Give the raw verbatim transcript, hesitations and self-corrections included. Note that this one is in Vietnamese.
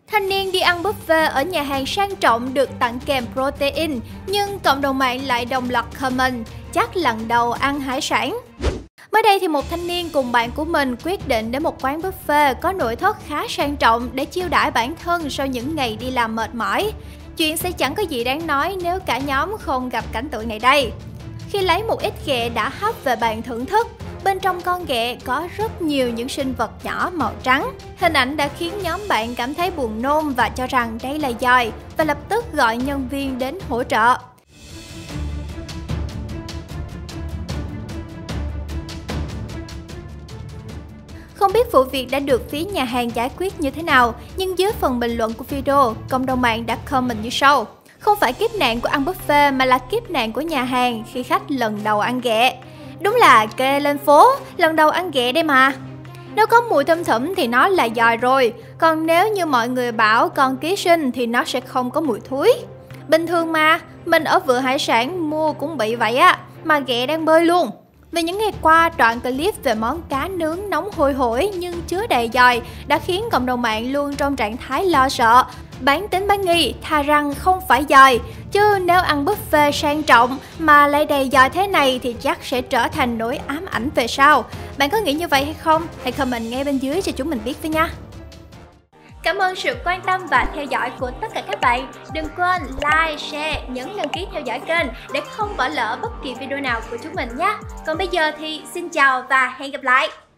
Thanh niên đi ăn buffet ở nhà hàng sang trọng được tặng kèm protein, nhưng cộng đồng mạng lại đồng loạt comment chắc lần đầu ăn hải sản. Mới đây thì một thanh niên cùng bạn của mình quyết định đến một quán buffet có nội thất khá sang trọng để chiêu đãi bản thân sau những ngày đi làm mệt mỏi. Chuyện sẽ chẳng có gì đáng nói nếu cả nhóm không gặp cảnh tượng này đây. Khi lấy một ít ghẹ đã hấp về bàn thưởng thức, bên trong con ghẹ có rất nhiều những sinh vật nhỏ màu trắng. Hình ảnh đã khiến nhóm bạn cảm thấy buồn nôn và cho rằng đây là giòi và lập tức gọi nhân viên đến hỗ trợ. Không biết vụ việc đã được phía nhà hàng giải quyết như thế nào, nhưng dưới phần bình luận của video, cộng đồng mạng đã comment như sau. Không phải kiếp nạn của ăn buffet mà là kiếp nạn của nhà hàng khi khách lần đầu ăn ghẹ. Đúng là kê lên phố, lần đầu ăn ghẹ đây mà. Nếu có mùi thum thủm thì nó là giòi rồi, còn nếu như mọi người bảo con ký sinh thì nó sẽ không có mùi thúi. Bình thường mà, mình ở vựa hải sản mua cũng bị vậy á, mà ghẹ đang bơi luôn. Vì những ngày qua, đoạn clip về món cá nướng nóng hôi hổi nhưng chứa đầy giòi đã khiến cộng đồng mạng luôn trong trạng thái lo sợ. Bán tính bán nghi, thà rằng không phải giòi, chứ nếu ăn buffet sang trọng mà lại đầy giòi thế này thì chắc sẽ trở thành nỗi ám ảnh về sau. Bạn có nghĩ như vậy hay không? Hãy comment ngay bên dưới cho chúng mình biết với nha. Cảm ơn sự quan tâm và theo dõi của tất cả các bạn. Đừng quên like, share, nhấn đăng ký theo dõi kênh để không bỏ lỡ bất kỳ video nào của chúng mình nhé. Còn bây giờ thì xin chào và hẹn gặp lại.